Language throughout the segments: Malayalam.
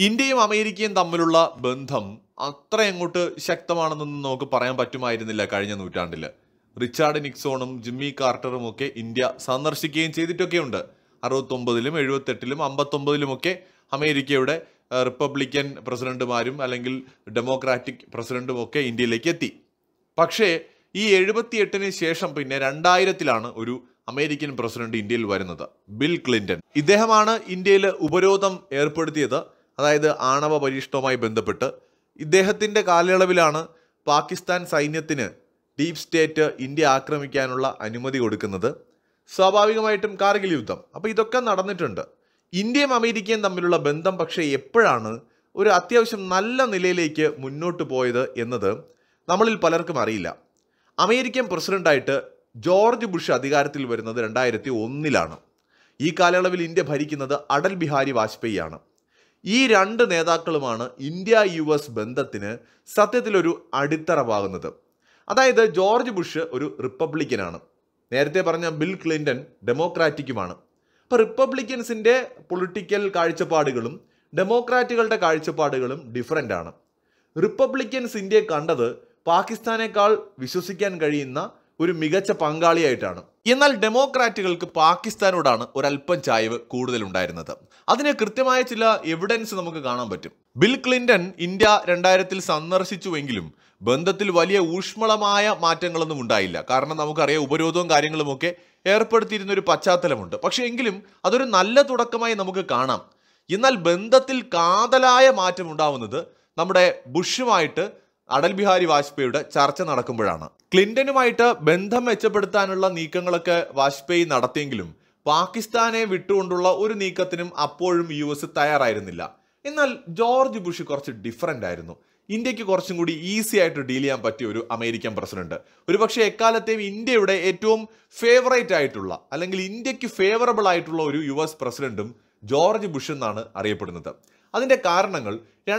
ഇന്ത്യയും അമേരിക്കയും തമ്മിലുള്ള ബന്ധം അത്ര അങ്ങോട്ട് ശക്തമാണെന്നൊന്നും നമുക്ക് പറയാൻ പറ്റുമായിരുന്നില്ല കഴിഞ്ഞ നൂറ്റാണ്ടിൽ. റിച്ചാർഡ് നിക്സോണും ജിമ്മി കാർട്ടറും ഒക്കെ ഇന്ത്യ സന്ദർശിക്കുകയും ചെയ്തിട്ടൊക്കെയുണ്ട്. 69-ലും 78-ലും 59-ലുമൊക്കെ അമേരിക്കയുടെ റിപ്പബ്ലിക്കൻ പ്രസിഡന്റുമാരും അല്ലെങ്കിൽ ഡെമോക്രാറ്റിക് പ്രസിഡന്റും ഒക്കെ ഇന്ത്യയിലേക്ക് എത്തി. പക്ഷേ ഈ 78-ന് ശേഷം പിന്നെ 2000-ലാണ് ഒരു അമേരിക്കൻ പ്രസിഡന്റ് ഇന്ത്യയിൽ വരുന്നത്, ബിൽ ക്ലിന്റൺ. ഇദ്ദേഹമാണ് ഇന്ത്യയിൽ ഉപരോധം ഏർപ്പെടുത്തിയത്, അതായത് ആണവ പരീക്ഷണവുമായി ബന്ധപ്പെട്ട്. ഇദ്ദേഹത്തിൻ്റെ കാലയളവിലാണ് പാകിസ്ഥാൻ സൈന്യത്തിന് ഡീപ് സ്റ്റേറ്റ് ഇന്ത്യ ആക്രമിക്കാനുള്ള അനുമതി കൊടുക്കുന്നത്. സ്വാഭാവികമായിട്ടും കാർഗിൽ യുദ്ധം. അപ്പോൾ ഇതൊക്കെ നടന്നിട്ടുണ്ട്. ഇന്ത്യയും അമേരിക്കയും തമ്മിലുള്ള ബന്ധം പക്ഷേ എപ്പോഴാണ് ഒരു അത്യാവശ്യം നല്ല നിലയിലേക്ക് മുന്നോട്ട് പോയത് എന്നത് നമ്മളിൽ പലർക്കും അറിയില്ല. അമേരിക്കൻ പ്രസിഡന്റായിട്ട് ജോർജ് ബുഷ് അധികാരത്തിൽ വരുന്നത് 2001-ലാണ്. ഈ കാലയളവിൽ ഇന്ത്യ ഭരിക്കുന്നത് അടൽ ബിഹാരി വാജ്പേയിയാണ്. ഈ രണ്ട് നേതാക്കളുമാണ് ഇന്ത്യ US ബന്ധത്തിന് സത്യത്തിലൊരു അടിത്തറ പാകുന്നത്. അതായത് ജോർജ് ബുഷ് ഒരു റിപ്പബ്ലിക്കനാണ്, നേരത്തെ പറഞ്ഞ ബിൽ ക്ലിന്റൺ ഡെമോക്രാറ്റിക്കുമാണ്. അപ്പോൾ റിപ്പബ്ലിക്കൻസിൻ്റെ പൊളിറ്റിക്കൽ കാഴ്ചപ്പാടുകളും ഡെമോക്രാറ്റുകളുടെ കാഴ്ചപ്പാടുകളും ഡിഫറൻ്റ് ആണ്. റിപ്പബ്ലിക്കൻസ് ഇന്ത്യയെ കണ്ടത് പാകിസ്ഥാനേക്കാൾ വിശ്വസിക്കാൻ കഴിയുന്ന ഒരു മികച്ച പങ്കാളിയായിട്ടാണ്. എന്നാൽ ഡെമോക്രാറ്റുകൾക്ക് പാകിസ്ഥാനോടാണ് ഒരല്പം ചായ്വ് കൂടുതലുണ്ടായിരുന്നത്. അതിന് കൃത്യമായ ചില എവിഡൻസ് നമുക്ക് കാണാൻ പറ്റും. ബിൽ ക്ലിന്റൺ ഇന്ത്യ 2000-ൽ സന്ദർശിച്ചുവെങ്കിലും ബന്ധത്തിൽ വലിയ ഊഷ്മളമായ മാറ്റങ്ങളൊന്നും ഉണ്ടായില്ല. കാരണം നമുക്കറിയാം, ഉപരോധവും കാര്യങ്ങളുമൊക്കെ ഏർപ്പെടുത്തിയിരുന്ന ഒരു പശ്ചാത്തലമുണ്ട്. പക്ഷേ എങ്കിലും അതൊരു നല്ല തുടക്കമായി നമുക്ക് കാണാം. എന്നാൽ ബന്ധത്തിൽ കാതലായ മാറ്റം ഉണ്ടാവുന്നത് നമ്മുടെ ബുഷുമായിട്ട് അടൽ ബിഹാരി വാജ്പേയിയുടെ ചർച്ച നടക്കുമ്പോഴാണ്. ക്ലിന്റനുമായിട്ട് ബന്ധം മെച്ചപ്പെടുത്താനുള്ള നീക്കങ്ങളൊക്കെ വാജ്പേയി നടത്തിയെങ്കിലും പാകിസ്ഥാനെ വിട്ടുകൊണ്ടുള്ള ഒരു നീക്കത്തിനും അപ്പോഴും US തയ്യാറായിരുന്നില്ല. എന്നാൽ ജോർജ് ബുഷ് കുറച്ച് ഡിഫറൻ്റ് ആയിരുന്നു. ഇന്ത്യക്ക് കുറച്ചും കൂടി ഈസി ആയിട്ട് ഡീൽ ചെയ്യാൻ പറ്റിയ ഒരു അമേരിക്കൻ പ്രസിഡന്റ്. ഒരുപക്ഷെ എക്കാലത്തെയും ഇന്ത്യയുടെ ഏറ്റവും ഫേവറേറ്റ് ആയിട്ടുള്ള അല്ലെങ്കിൽ ഇന്ത്യക്ക് ഫേവറബിൾ ആയിട്ടുള്ള ഒരു US പ്രസിഡന്റും ജോർജ് ബുഷ് എന്നാണ് അറിയപ്പെടുന്നത്. അതിൻ്റെ കാരണങ്ങൾ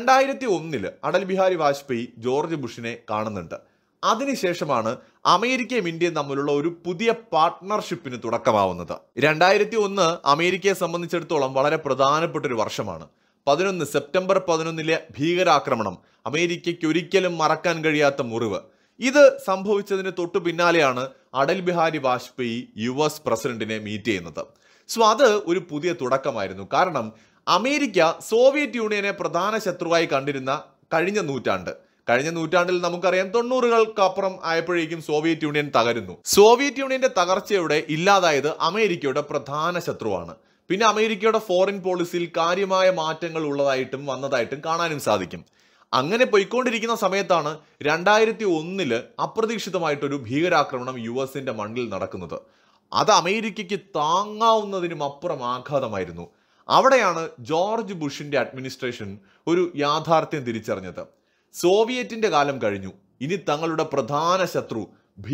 2001-ൽ അടൽ ബിഹാരി വാജ്പേയി ജോർജ് ബുഷിനെ കാണുന്നുണ്ട്. അതിനുശേഷമാണ് അമേരിക്കയും ഇന്ത്യയും തമ്മിലുള്ള ഒരു പുതിയ പാർട്ട്ണർഷിപ്പിന് തുടക്കമാവുന്നത്. 2001 അമേരിക്കയെ സംബന്ധിച്ചിടത്തോളം വളരെ പ്രധാനപ്പെട്ട ഒരു വർഷമാണ്. സെപ്റ്റംബർ 11-ലെ ഭീകരാക്രമണം അമേരിക്കയ്ക്ക് ഒരിക്കലും മറക്കാൻ കഴിയാത്ത മുറിവ്. ഇത് സംഭവിച്ചതിന് തൊട്ടു പിന്നാലെയാണ് അടൽ ബിഹാരി വാജ്പേയി US പ്രസിഡന്റിനെ മീറ്റ് ചെയ്യുന്നത്. സോ അത് ഒരു പുതിയ തുടക്കമായിരുന്നു. കാരണം അമേരിക്ക സോവിയറ്റ് യൂണിയനെ പ്രധാന ശത്രുവായി കണ്ടിരുന്ന കഴിഞ്ഞ നൂറ്റാണ്ടിൽ നമുക്കറിയാം, 90-കൾക്കപ്പുറം ആയപ്പോഴേക്കും സോവിയറ്റ് യൂണിയൻ തകരുന്നു. സോവിയറ്റ് യൂണിയന്റെ തകർച്ചയുടെ ഇല്ലാതായത് അമേരിക്കയുടെ പ്രധാന ശത്രുവാണ്. പിന്നെ അമേരിക്കയുടെ ഫോറിൻ പോളിസിയിൽ കാര്യമായ മാറ്റങ്ങൾ വന്നതായിട്ടും കാണാനും സാധിക്കും. അങ്ങനെ പോയിക്കൊണ്ടിരിക്കുന്ന സമയത്താണ് 2001-ൽ അപ്രതീക്ഷിതമായിട്ടൊരു ഭീകരാക്രമണം US-ന്റെ മണ്ണിൽ നടക്കുന്നത്. അത് അമേരിക്കയ്ക്ക് താങ്ങാവുന്നതിനും അപ്പുറം ആഘാതമായിരുന്നു. അവിടെയാണ് ജോർജ് ബുഷിന്റെ അഡ്മിനിസ്ട്രേഷൻ ഒരു യാഥാർത്ഥ്യം തിരിച്ചറിഞ്ഞത്. സോവിയറ്റിന്റെ കാലം കഴിഞ്ഞു, ഇനി തങ്ങളുടെ പ്രധാന ശത്രു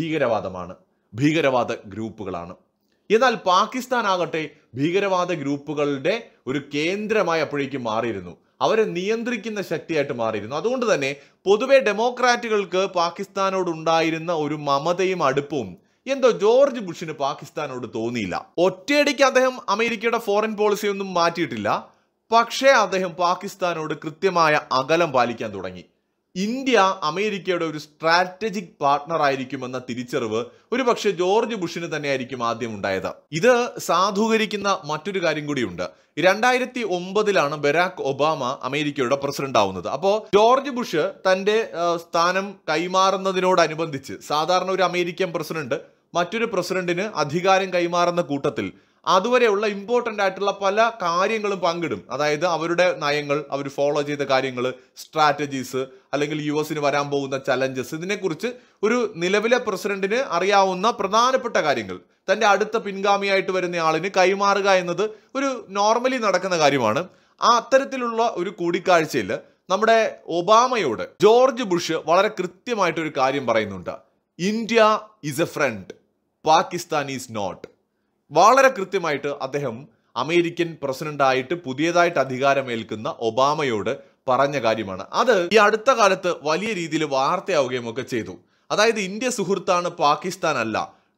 ഭീകരവാദ ഗ്രൂപ്പുകളാണ്. എന്നാൽ പാകിസ്ഥാൻ ആകട്ടെ ഭീകരവാദ ഗ്രൂപ്പുകളുടെ ഒരു കേന്ദ്രമായി അപ്പോഴേക്കും മാറിയിരുന്നു. അവരെ നിയന്ത്രിക്കുന്ന ശക്തിയായിട്ട് മാറിയിരുന്നു. അതുകൊണ്ട് തന്നെ പൊതുവെ ഡെമോക്രാറ്റുകൾക്ക് പാകിസ്ഥാനോടുണ്ടായിരുന്ന ഒരു മമതയും അടുപ്പവും എന്തോ ജോർജ് ബുഷിന് പാകിസ്ഥാനോട് തോന്നിയില്ല. ഒറ്റയടിക്ക് അദ്ദേഹം അമേരിക്കയുടെ ഫോറിൻ പോളിസി ഒന്നും മാറ്റിയിട്ടില്ല. പക്ഷേ അദ്ദേഹം പാകിസ്ഥാനോട് കൃത്യമായ അകലം പാലിക്കാൻ തുടങ്ങി. ഇന്ത്യ അമേരിക്കയുടെ ഒരു സ്ട്രാറ്റജിക് പാർട്ട്ണർ ആയിരിക്കുമെന്ന തിരിച്ചറിവ് ഒരുപക്ഷെ ജോർജ് ബുഷിന് തന്നെയായിരിക്കും ആദ്യം ഉണ്ടായത്. ഇത് സാധൂകരിക്കുന്ന മറ്റൊരു കാര്യം കൂടിയുണ്ട്. 2009-ലാണ് ബരാക് ഒബാമ അമേരിക്കയുടെ പ്രസിഡന്റ് ആവുന്നത്. അപ്പോൾ ജോർജ് ബുഷ് തൻ്റെ സ്ഥാനം കൈമാറുന്നതിനോടനുബന്ധിച്ച് സാധാരണ ഒരു അമേരിക്കൻ പ്രസിഡന്റ് മറ്റൊരു പ്രസിഡന്റിന് അധികാരം കൈമാറുന്ന കൂട്ടത്തിൽ അതുവരെയുള്ള ഇമ്പോർട്ടൻ്റ് ആയിട്ടുള്ള പല കാര്യങ്ങളും പങ്കിടും. അതായത് അവരുടെ നയങ്ങൾ, അവർ ഫോളോ ചെയ്ത കാര്യങ്ങൾ, സ്ട്രാറ്റജീസ്, അല്ലെങ്കിൽ US-ന് വരാൻ പോകുന്ന ചലഞ്ചസ്, ഇതിനെക്കുറിച്ച് ഒരു നിലവിലെ പ്രസിഡന്റിന് അറിയാവുന്ന പ്രധാനപ്പെട്ട കാര്യങ്ങൾ തൻ്റെ അടുത്ത പിൻഗാമിയായിട്ട് വരുന്ന ആളിന് കൈമാറുക എന്നത് ഒരു നോർമലി നടക്കുന്ന കാര്യമാണ്. ആ അത്തരത്തിലുള്ള ഒരു കൂടിക്കാഴ്ചയിൽ നമ്മുടെ ഒബാമയോട് ജോർജ് ബുഷ് വളരെ കൃത്യമായിട്ടൊരു കാര്യം പറയുന്നുണ്ട്. India is a friend, Pakistan is not. വളരെ കൃത്യമായിട്ട് അദ്ദേഹം അമേരിക്കൻ പ്രസിഡന്റായിട്ട് പുതിയതായിട്ട് അധികാരമേൽക്കുന്ന ഒബാമയോട് പറഞ്ഞ കാര്യമാണ്. അത് ഈ അടുത്ത കാലത്ത് വലിയ രീതിയിൽ വാർത്തയാവുകയും ഒക്കെ ചെയ്തു. അതായത് ഇന്ത്യ സുഹൃത്താണ്, പാകിസ്ഥാൻ അല്ല.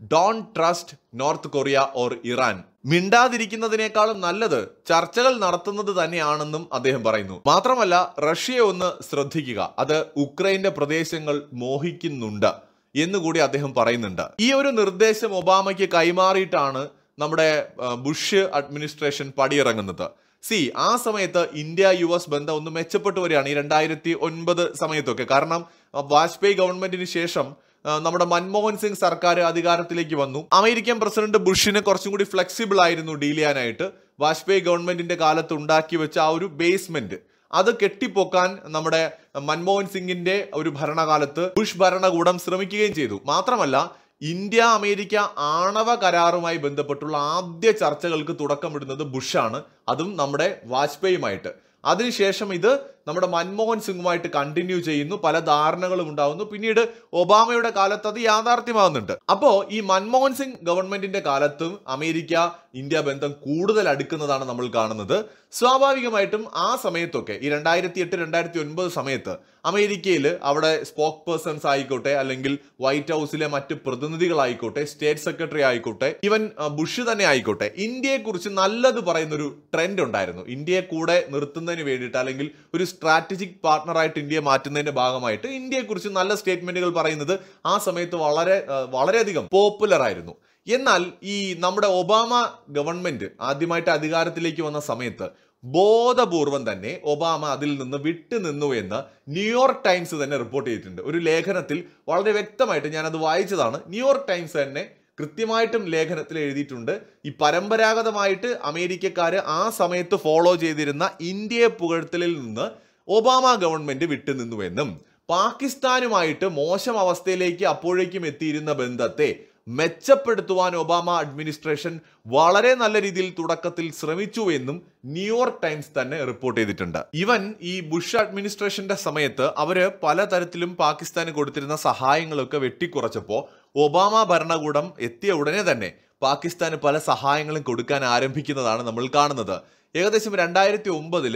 Don't trust north Korea or Iran. മിണ്ടാതിരിക്കുന്നതിനേക്കാളും നല്ലത് ചർച്ചകൾ നടത്തുന്നത് തന്നെയാണെന്നും അദ്ദേഹം പറയുന്നു. മാത്രമല്ല, റഷ്യയെ ഒന്ന് ശ്രദ്ധിക്കുക, അത് ഉക്രൈന്റെ പ്രദേശങ്ങൾ മോഹിക്കുന്നുണ്ട് എന്നുകൂടി അദ്ദേഹം പറയുന്നുണ്ട്. ഈ ഒരു നിർദ്ദേശം ഒബാമയ്ക്ക് കൈമാറിയിട്ടാണ് നമ്മുടെ ബുഷ് അഡ്മിനിസ്ട്രേഷൻ പടിയിറങ്ങുന്നത്. ആ സമയത്ത് ഇന്ത്യ US ബന്ധം ഒന്ന് മെച്ചപ്പെട്ടു വരികയാണ് ഈ 2009 സമയത്തൊക്കെ. കാരണം വാജ്പേയി ഗവൺമെന്റിന് ശേഷം നമ്മുടെ മൻമോഹൻ സിംഗ് സർക്കാർ അധികാരത്തിലേക്ക് വന്നു. അമേരിക്കൻ പ്രസിഡന്റ് ബുഷിന് കുറച്ചും കൂടി ഫ്ലെക്സിബിൾ ആയിരുന്നു ഡീൽ ചെയ്യാനായിട്ട്. വാജ്പേയി ഗവൺമെന്റിന്റെ കാലത്ത് ഉണ്ടാക്കി വെച്ച ആ ഒരു ബേസ്മെന്റ് അത് കെട്ടിപ്പൊക്കാൻ നമ്മുടെ മൻമോഹൻ സിംഗിന്റെ ഒരു ഭരണകാലത്ത് ബുഷ് ഭരണകൂടം ശ്രമിക്കുകയും ചെയ്തു. മാത്രമല്ല, ഇന്ത്യ അമേരിക്ക ആണവ കരാറുമായി ബന്ധപ്പെട്ടുള്ള ആദ്യ ചർച്ചകൾക്ക് തുടക്കമിടുന്നത് ബുഷാണ്, അതും നമ്മുടെ വാജ്പേയിയുമായിട്ട്. അതിനുശേഷം ഇത് നമ്മുടെ മൻമോഹൻ സിംഗുമായിട്ട് കണ്ടിന്യൂ ചെയ്യുന്നു, പല ധാരണകളും ഉണ്ടാവുന്നു. പിന്നീട് ഒബാമയുടെ കാലത്ത് അത് യാഥാർത്ഥ്യമാകുന്നുണ്ട്. അപ്പോ ഈ മൻമോഹൻ സിംഗ് ഗവൺമെന്റിന്റെ കാലത്തും അമേരിക്ക ഇന്ത്യ ബന്ധം കൂടുതൽ അടുക്കുന്നതാണ് നമ്മൾ കാണുന്നത്. സ്വാഭാവികമായിട്ടും ആ സമയത്തൊക്കെ ഈ 2008-2009 സമയത്ത് അമേരിക്കയിൽ അവിടെ സ്പോക്ക് പേഴ്സൺസ് ആയിക്കോട്ടെ, അല്ലെങ്കിൽ വൈറ്റ് ഹൗസിലെ മറ്റ് പ്രതിനിധികളായിക്കോട്ടെ, സ്റ്റേറ്റ് സെക്രട്ടറി ആയിക്കോട്ടെ, ഈവൻ ബുഷ് തന്നെ ആയിക്കോട്ടെ, ഇന്ത്യയെ കുറിച്ച് നല്ലത് പറയുന്ന ഒരു ട്രെൻഡ് ഉണ്ടായിരുന്നു. ഇന്ത്യയെ കൂടെ നിർത്തുന്നതിന് വേണ്ടിയിട്ട്, അല്ലെങ്കിൽ ഒരു സ്ട്രാറ്റജിക് പാർട്ണറായിട്ട് ഇന്ത്യയെ മാറ്റുന്നതിന്റെ ഭാഗമായിട്ട് ഇന്ത്യയെക്കുറിച്ച് നല്ല സ്റ്റേറ്റ്മെന്റുകൾ പറയുന്നത് ആ സമയത്ത് വളരെയധികം പോപ്പുലർ ആയിരുന്നു. എന്നാൽ ഈ നമ്മുടെ ഒബാമ ഗവൺമെന്റ് ആദ്യമായിട്ട് അധികാരത്തിലേക്ക് വന്ന സമയത്ത് ബോധപൂർവം തന്നെ ഒബാമ അതിൽ നിന്ന് വിട്ടുനിന്നു എന്ന് ന്യൂയോർക്ക് ടൈംസ് തന്നെ റിപ്പോർട്ട് ചെയ്തിട്ടുണ്ട്. ഒരു ലേഖനത്തിൽ വളരെ വ്യക്തമായിട്ട് ഞാനത് വായിച്ചതാണ്. ന്യൂയോർക്ക് ടൈംസ് തന്നെ കൃത്യമായിട്ടും ലേഖനത്തിൽ എഴുതിയിട്ടുണ്ട്, ഈ പരമ്പരാഗതമായിട്ട് അമേരിക്കക്കാര് ആ സമയത്ത് ഫോളോ ചെയ്തിരുന്ന ഇന്ത്യയെ പുകഴ്ത്തലിൽ നിന്ന് ഒബാമ ഗവൺമെന്റ് വിട്ടുനിന്നുവെന്നും പാകിസ്ഥാനുമായിട്ട് മോശം അവസ്ഥയിലേക്ക് അപ്പോഴേക്കും എത്തിയിരുന്ന ബന്ധത്തെ മെച്ചപ്പെടുത്തുവാൻ ഒബാമ അഡ്മിനിസ്ട്രേഷൻ വളരെ നല്ല രീതിയിൽ തുടക്കത്തിൽ ശ്രമിച്ചു എന്നും ന്യൂയോർക്ക് ടൈംസ് തന്നെ റിപ്പോർട്ട് ചെയ്തിട്ടുണ്ട്. ഈവൻ ഈ ബുഷ് അഡ്മിനിസ്ട്രേഷന്റെ സമയത്ത് അവര് പലതരത്തിലും പാകിസ്ഥാന് കൊടുത്തിരുന്ന സഹായങ്ങളൊക്കെ വെട്ടിക്കുറച്ചപ്പോൾ ഒബാമ ഭരണകൂടം എത്തിയ ഉടനെ തന്നെ പാകിസ്ഥാന് പല സഹായങ്ങളും കൊടുക്കാൻ ആരംഭിക്കുന്നതാണ് നമ്മൾ കാണുന്നത്. ഏകദേശം 2009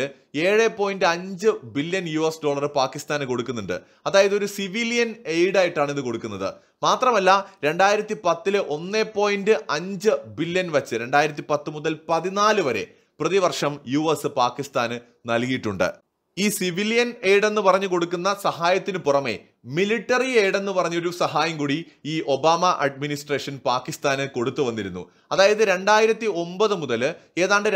$7.5 ബില്യൺ പാകിസ്ഥാന് കൊടുക്കുന്നുണ്ട്. അതായത് ഒരു സിവിലിയൻ എയ്ഡ് ആയിട്ടാണ് ഇത് കൊടുക്കുന്നത്. മാത്രമല്ല 2010 $1.5 ബില്യൺ വെച്ച് 2010 മുതൽ 2014 വരെ പ്രതിവർഷം US പാകിസ്ഥാന് നൽകിയിട്ടുണ്ട്. ഈ സിവിലിയൻ എയ്ഡ് എന്ന് പറഞ്ഞു കൊടുക്കുന്ന സഹായത്തിന് പുറമെ മിലിറ്ററി എയ്ഡ് എന്ന് പറഞ്ഞൊരു സഹായം കൂടി ഈ ഒബാമ അഡ്മിനിസ്ട്രേഷൻ പാകിസ്ഥാന് കൊടുത്തു വന്നിരുന്നു. അതായത് 2009 മുതൽ ഏതാണ്ട്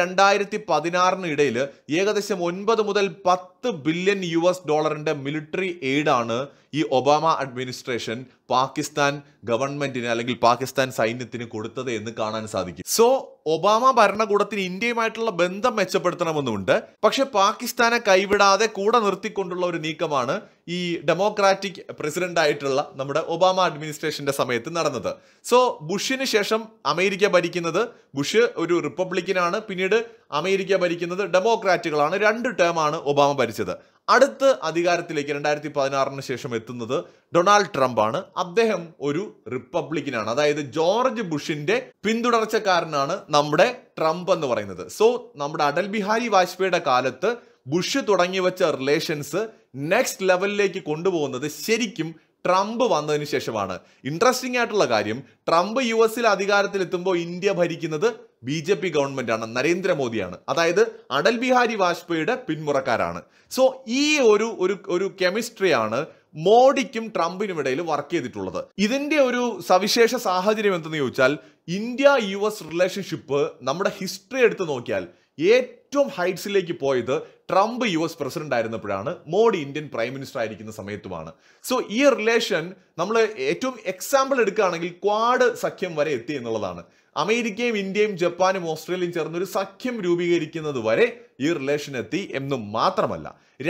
2016 ഇടയിൽ ഏകദേശം 9 മുതൽ 10 ബില്യൺ മിലിറ്ററി എയ്ഡ് ആണ് ഈ ഒബാമ അഡ്മിനിസ്ട്രേഷൻ പാകിസ്ഥാൻ ഗവൺമെന്റിന് അല്ലെങ്കിൽ പാകിസ്ഥാൻ സൈന്യത്തിന് കൊടുത്തത് എന്ന് കാണാൻ സാധിക്കും. സോ ഒബാമ ഭരണകൂടത്തിന് ഇന്ത്യയുമായിട്ടുള്ള ബന്ധം മെച്ചപ്പെടുത്തണമെന്നുണ്ട്. പക്ഷെ പാകിസ്ഥാനെ കൈവിടാതെ കൂടെ നിർത്തിക്കൊണ്ടുള്ള ഒരു നീക്കമാണ് ഈ ഡെമോക്രാറ്റിക് പ്രസിഡന്റ് ആയിട്ടുള്ള നമ്മുടെ ഒബാമ അഡ്മിനിസ്ട്രേഷന്റെ സമയത്ത് നടന്നത്. സോ ബുഷിന് ശേഷം അമേരിക്ക ഭരിക്കുന്നത്, ബുഷ് ഒരു റിപ്പബ്ലിക്കനാണ്, പിന്നീട് അമേരിക്ക ഭരിക്കുന്നത് ഡെമോക്രാറ്റുകളാണ്. 2 ടേമാണ് ഒബാമ ഭരിച്ചത്. അടുത്ത അധികാരത്തിലേക്ക് 2016 ശേഷം എത്തുന്നത് ഡൊണാൾഡ് ട്രംപ് ആണ്. അദ്ദേഹം ഒരു റിപ്പബ്ലിക്കനാണ്. അതായത് ജോർജ് ബുഷിന്റെ പിന്തുടർച്ചക്കാരനാണ് നമ്മുടെ ട്രംപ് എന്ന് പറയുന്നത്. സോ നമ്മുടെ അടൽ ബിഹാരി വാജ്പേയിയുടെ കാലത്ത് ബുഷ് തുടങ്ങി വെച്ച റിലേഷൻസ് നെക്സ്റ്റ് ലെവലിലേക്ക് കൊണ്ടുപോകുന്നത് ശരിക്കും ട്രംപ് വന്നതിന് ശേഷമാണ്. ഇൻട്രസ്റ്റിംഗ് ആയിട്ടുള്ള കാര്യം, ട്രംപ് US അധികാരത്തിലെത്തുമ്പോൾ ഇന്ത്യ ഭരിക്കുന്നത് BJP ഗവൺമെന്റ് ആണ്, നരേന്ദ്രമോദിയാണ്. അതായത് അടൽ ബിഹാരി വാജ്പേയിയുടെ പിന്മുറക്കാരാണ്. സോ ഈ ഒരു കെമിസ്ട്രിയാണ് മോഡിക്കും ട്രംപിനും ഇടയിൽ വർക്ക് ചെയ്തിട്ടുള്ളത്. ഇതിന്റെ ഒരു സവിശേഷ സാഹചര്യം എന്തെന്ന് ചോദിച്ചാൽ, ഇന്ത്യ US റിലേഷൻഷിപ്പ് നമ്മുടെ ഹിസ്റ്ററി എടുത്ത് നോക്കിയാൽ ഏറ്റവും ഹൈറ്റ്സിലേക്ക് പോയത് ട്രംപ് US പ്രസിഡന്റ് ആയിരുന്നപ്പോഴാണ്, മോഡി ഇന്ത്യൻ പ്രൈം മിനിസ്റ്റർ ആയിരിക്കുന്ന സമയത്തുമാണ്. സോ ഈ റിലേഷൻ നമ്മൾ ഏറ്റവും എക്സാമ്പിൾ എടുക്കുകയാണെങ്കിൽ ക്വാഡ് സഖ്യം വരെ എത്തി എന്നുള്ളതാണ്. അമേരിക്കയും ഇന്ത്യയും ജപ്പാനും ഓസ്ട്രേലിയയും ചേർന്ന് ഒരു സഖ്യം രൂപീകരിക്കുന്നത് വരെ ഈ റിലേഷൻ എത്തി എന്നും മാത്രമല്ല,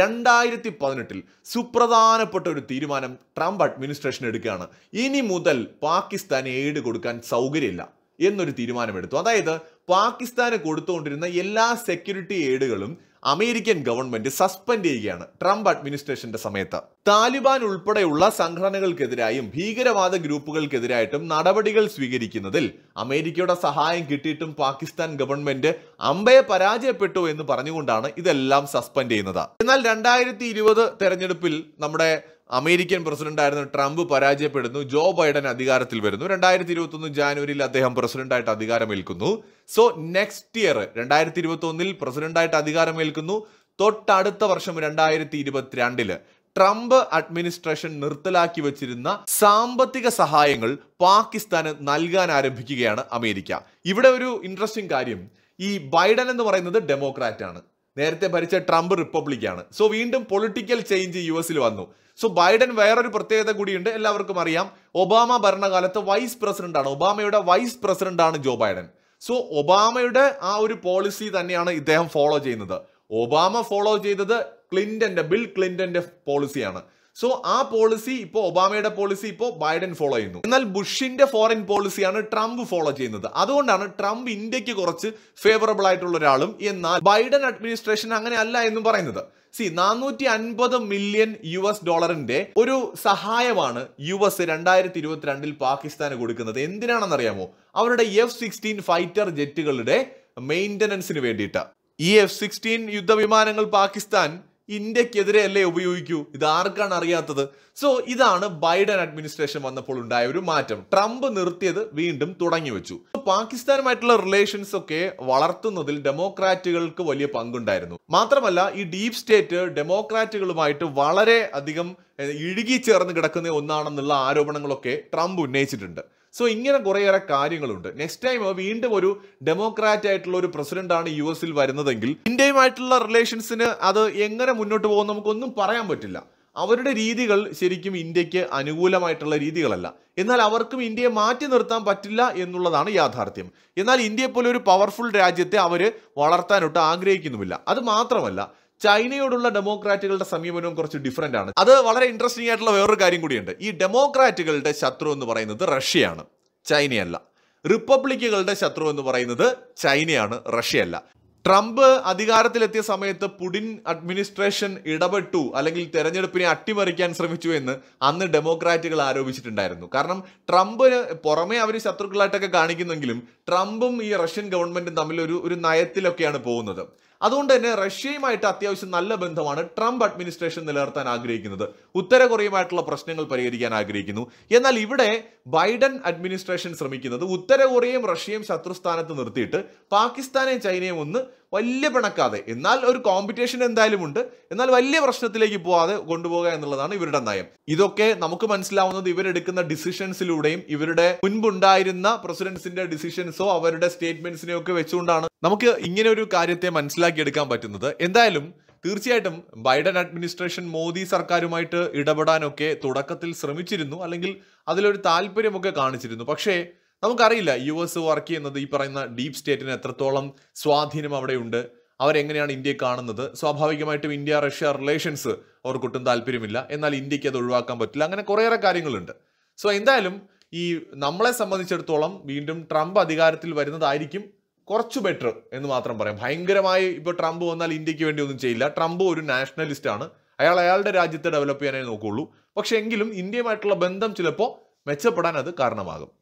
2018 സുപ്രധാനപ്പെട്ട ഒരു തീരുമാനം ട്രംപ് അഡ്മിനിസ്ട്രേഷൻ എടുക്കുകയാണ്. ഇനി മുതൽ പാകിസ്ഥാന് എയ്ഡ് കൊടുക്കാൻ സൗകര്യമില്ല എന്നൊരു തീരുമാനമെടുത്തു. അതായത് പാകിസ്ഥാന് കൊടുത്തുകൊണ്ടിരുന്ന എല്ലാ സെക്യൂരിറ്റി എയ്ഡുകളും അമേരിക്കൻ ഗവൺമെന്റ് സസ്പെൻഡ് ചെയ്യുകയാണ് ട്രംപ് അഡ്മിനിസ്ട്രേഷന്റെ സമയത്ത്. താലിബാൻ ഉൾപ്പെടെയുള്ള സംഘടനകൾക്കെതിരായും ഭീകരവാദ ഗ്രൂപ്പുകൾക്കെതിരായിട്ടും നടപടികൾ സ്വീകരിക്കുന്നതിൽ അമേരിക്കയുടെ സഹായം കിട്ടിയിട്ടും പാകിസ്ഥാൻ ഗവൺമെന്റ് അമ്പയെ പരാജയപ്പെട്ടു എന്ന് പറഞ്ഞുകൊണ്ടാണ് ഇതെല്ലാം സസ്പെൻഡ് ചെയ്യുന്നത്. എന്നാൽ 2020 തെരഞ്ഞെടുപ്പിൽ നമ്മുടെ അമേരിക്കൻ പ്രസിഡന്റ് ആയിരുന്ന ട്രംപ് പരാജയപ്പെടുന്നു, ജോ ബൈഡൻ അധികാരത്തിൽ വരുന്നു. 2021 ജാനുവരിയിൽ അദ്ദേഹം പ്രസിഡന്റായിട്ട് അധികാരമേൽക്കുന്നു. സോ നെക്സ്റ്റ് ഇയർ 2021 പ്രസിഡന്റായിട്ട് അധികാരമേൽക്കുന്നു. തൊട്ടടുത്ത വർഷം 2022 ട്രംപ് അഡ്മിനിസ്ട്രേഷൻ നിർത്തലാക്കി വെച്ചിരുന്ന സാമ്പത്തിക സഹായങ്ങൾ പാകിസ്ഥാന് നൽകാൻ ആരംഭിക്കുകയാണ് അമേരിക്ക. ഇവിടെ ഒരു ഇൻട്രസ്റ്റിംഗ് കാര്യം, ഈ ബൈഡൻ എന്ന് പറയുന്നത് ഡെമോക്രാറ്റ് ആണ്, നേരത്തെ ഭരിച്ച ട്രംപ് റിപ്പബ്ലിക്കാണ്. സോ വീണ്ടും പൊളിറ്റിക്കൽ ചേഞ്ച് US വന്നു. സോ ബൈഡൻ വേറൊരു പ്രത്യേകത കൂടിയുണ്ട്, എല്ലാവർക്കും അറിയാം. ഒബാമ ഭരണകാലത്ത് വൈസ് പ്രസിഡന്റ് ആണ്, ഒബാമയുടെ വൈസ് പ്രസിഡന്റ് ആണ് ജോ ബൈഡൻ. സോ ഒബാമയുടെ ആ ഒരു പോളിസി തന്നെയാണ് ഇദ്ദേഹം ഫോളോ ചെയ്യുന്നത്. ഒബാമ ഫോളോ ചെയ്തത് ബിൽ ക്ലിന്റന്റെ പോളിസിയാണ്. സോ ആ പോളിസി ഇപ്പോൾ ഒബാമയുടെ പോളിസി ഇപ്പോൾ ബൈഡൻ ഫോളോ ചെയ്യുന്നു. എന്നാൽ ബുഷിന്റെ ഫോറിൻ പോളിസിയാണ് ട്രംപ് ഫോളോ ചെയ്യുന്നത്. അതുകൊണ്ടാണ് ട്രംപ് ഇന്ത്യക്ക് കുറച്ച് ഫേവറബിൾ ആയിട്ടുള്ള ഒരാളും എന്നാൽ ബൈഡൻ അഡ്മിനിസ്ട്രേഷൻ അങ്ങനെ അല്ല എന്നും പറയുന്നത്. 450 മില്യൺ US$ ഒരു സഹായമാണ് US 2022 പാകിസ്ഥാന് കൊടുക്കുന്നത്. എന്തിനാണെന്നറിയാമോ? അവരുടെ F-16 ഫൈറ്റർ ജെറ്റുകളുടെ മെയിൻ്റനൻസിന് വേണ്ടിയിട്ട്. ഈ F-16 യുദ്ധവിമാനങ്ങൾ പാകിസ്ഥാൻ ഇന്ത്യക്കെതിരെ അല്ലേ ഉപയോഗിക്കൂ? ഇത് ആർക്കാണ് അറിയാത്തത്? സോ ഇതാണ് ബൈഡൻ അഡ്മിനിസ്ട്രേഷൻ വന്നപ്പോൾ ഉണ്ടായ ഒരു മാറ്റം. ട്രംപ് നിർത്തിയത് വീണ്ടും തുടങ്ങി വെച്ചു. പാകിസ്ഥാനുമായിട്ടുള്ള റിലേഷൻസ് ഒക്കെ വളർത്തുന്നതിൽ ഡെമോക്രാറ്റുകൾക്ക് വലിയ പങ്കുണ്ടായിരുന്നു. മാത്രമല്ല ഈ ഡീപ് സ്റ്റേറ്റ് ഡെമോക്രാറ്റുകളുമായിട്ട് വളരെ അധികം ഇഴുകി ചേർന്ന് കിടക്കുന്ന ഒന്നാണെന്നുള്ള ആരോപണങ്ങളൊക്കെ ട്രംപ് ഉന്നയിച്ചിട്ടുണ്ട്. സോ ഇങ്ങനെ കുറേയേറെ കാര്യങ്ങളുണ്ട്. നെക്സ്റ്റ് ടൈം വീണ്ടും ഒരു ഡെമോക്രാറ്റ് ആയിട്ടുള്ള ഒരു പ്രസിഡന്റ് ആണ് US വരുന്നതെങ്കിൽ ഇന്ത്യയുമായിട്ടുള്ള റിലേഷൻസിന് അത് എങ്ങനെ മുന്നോട്ട് പോകും നമുക്കൊന്നും പറയാൻ പറ്റില്ല. അവരുടെ രീതികൾ ശരിക്കും ഇന്ത്യക്ക് അനുകൂലമായിട്ടുള്ള രീതികളല്ല. എന്നാൽ അവർക്കും ഇന്ത്യയെ മാറ്റി നിർത്താൻ പറ്റില്ല എന്നുള്ളതാണ് യാഥാർത്ഥ്യം. എന്നാൽ ഇന്ത്യയെ പോലെ ഒരു പവർഫുൾ രാജ്യത്തെ അവർ വളർത്താനൊട്ട് ആഗ്രഹിക്കുന്നുമില്ല. അത് മാത്രമല്ല ചൈനയോടുള്ള ഡെമോക്രാറ്റുകളുടെ സമീപനവും കുറച്ച് ഡിഫറെന്റ് ആണ്. അത് വളരെ ഇൻട്രസ്റ്റിംഗ് ആയിട്ടുള്ള വേറൊരു കാര്യം കൂടിയുണ്ട്. ഈ ഡെമോക്രാറ്റുകളുടെ ശത്രു എന്ന് പറയുന്നത് റഷ്യയാണ്, ചൈനയല്ല. റിപ്പബ്ലിക്കുകളുടെ ശത്രു എന്ന് പറയുന്നത് ചൈനയാണ്, റഷ്യയല്ല. ട്രംപ് അധികാരത്തിലെത്തിയ സമയത്ത് പുടിൻ അഡ്മിനിസ്ട്രേഷൻ ഇടപെട്ടു അല്ലെങ്കിൽ തെരഞ്ഞെടുപ്പിനെ അട്ടിമറിക്കാൻ ശ്രമിച്ചു എന്ന് അന്ന് ഡെമോക്രാറ്റുകൾ ആരോപിച്ചിട്ടുണ്ടായിരുന്നു. കാരണം ട്രംപിന് പുറമെ അവർ ശത്രുക്കളായിട്ടൊക്കെ കാണിക്കുന്നെങ്കിലും ട്രംപും ഈ റഷ്യൻ ഗവൺമെന്റും തമ്മിൽ ഒരു നയത്തിലൊക്കെയാണ് പോകുന്നത്. അതുകൊണ്ട് തന്നെ റഷ്യയുമായിട്ട് അത്യാവശ്യം നല്ല ബന്ധമാണ് ട്രംപ് അഡ്മിനിസ്ട്രേഷൻ നിലനിർത്താൻ ആഗ്രഹിക്കുന്നത്. ഉത്തര കൊറിയയുമായിട്ടുള്ള പ്രശ്നങ്ങൾ പരിഹരിക്കാൻ ആഗ്രഹിക്കുന്നു. എന്നാൽ ഇവിടെ ബൈഡൻ അഡ്മിനിസ്ട്രേഷൻ ശ്രമിക്കുന്നത് ഉത്തര കൊറിയയും റഷ്യയും ശത്രുസ്ഥാനത്ത് നിർത്തിയിട്ട് പാകിസ്ഥാനെയും ചൈനയും ഒന്ന് വലിയ പിണക്കാതെ, എന്നാൽ ഒരു കോമ്പറ്റീഷൻ എന്തായാലും ഉണ്ട്, എന്നാൽ വലിയ പ്രശ്നത്തിലേക്ക് പോവാതെ കൊണ്ടുപോകുക എന്നുള്ളതാണ് ഇവരുടെ നയം. ഇതൊക്കെ നമുക്ക് മനസ്സിലാവുന്നത് ഇവരെടുക്കുന്ന ഡിസിഷൻസിലൂടെയും ഇവരുടെ മുൻപുണ്ടായിരുന്ന പ്രസിഡന്റ്സിന്റെ ഡിസിഷൻസോ അവരുടെ സ്റ്റേറ്റ്മെന്റ്സിനെയോ ഒക്കെ വെച്ചുകൊണ്ടാണ് നമുക്ക് ഇങ്ങനെ ഒരു കാര്യത്തെ മനസ്സിലാക്കിയെടുക്കാൻ പറ്റുന്നത്. എന്തായാലും തീർച്ചയായിട്ടും ബൈഡൻ അഡ്മിനിസ്ട്രേഷൻ മോദി സർക്കാരുമായിട്ട് ഇടപെടാനൊക്കെ തുടക്കത്തിൽ ശ്രമിച്ചിരുന്നു, അല്ലെങ്കിൽ അതിലൊരു താല്പര്യമൊക്കെ കാണിച്ചിരുന്നു. പക്ഷേ നമുക്കറിയില്ല US വർക്ക് ചെയ്യുന്നത് ഈ പറയുന്ന ഡീപ് സ്റ്റേറ്റിന് എത്രത്തോളം സ്വാധീനം അവിടെയുണ്ട്, അവരെങ്ങനെയാണ് ഇന്ത്യയെ കാണുന്നത്. സ്വാഭാവികമായിട്ടും ഇന്ത്യ റഷ്യ റിലേഷൻസ് അവർക്കൊട്ടും താല്പര്യമില്ല, എന്നാൽ ഇന്ത്യക്ക് അത് ഒഴിവാക്കാൻ പറ്റില്ല. അങ്ങനെ കുറേയേറെ കാര്യങ്ങളുണ്ട്. സോ എന്തായാലും ഈ നമ്മളെ സംബന്ധിച്ചിടത്തോളം വീണ്ടും ട്രംപ് അധികാരത്തിൽ വരുന്നതായിരിക്കും കുറച്ച് ബെറ്റർ എന്ന് മാത്രം പറയാം. ഭയങ്കരമായി ഇപ്പോൾ ട്രംപ് വന്നാൽ ഇന്ത്യക്ക് വേണ്ടി ഒന്നും ചെയ്യില്ല. ട്രംപ് ഒരു നാഷണലിസ്റ്റ് ആണ്, അയാളുടെ രാജ്യത്തെ ഡെവലപ്പ് ചെയ്യാനേ നോക്കുകയുള്ളൂ. പക്ഷെ എങ്കിലും ഇന്ത്യയുമായിട്ടുള്ള ബന്ധം ചിലപ്പോൾ മെച്ചപ്പെടാൻ അത് കാരണമാകും.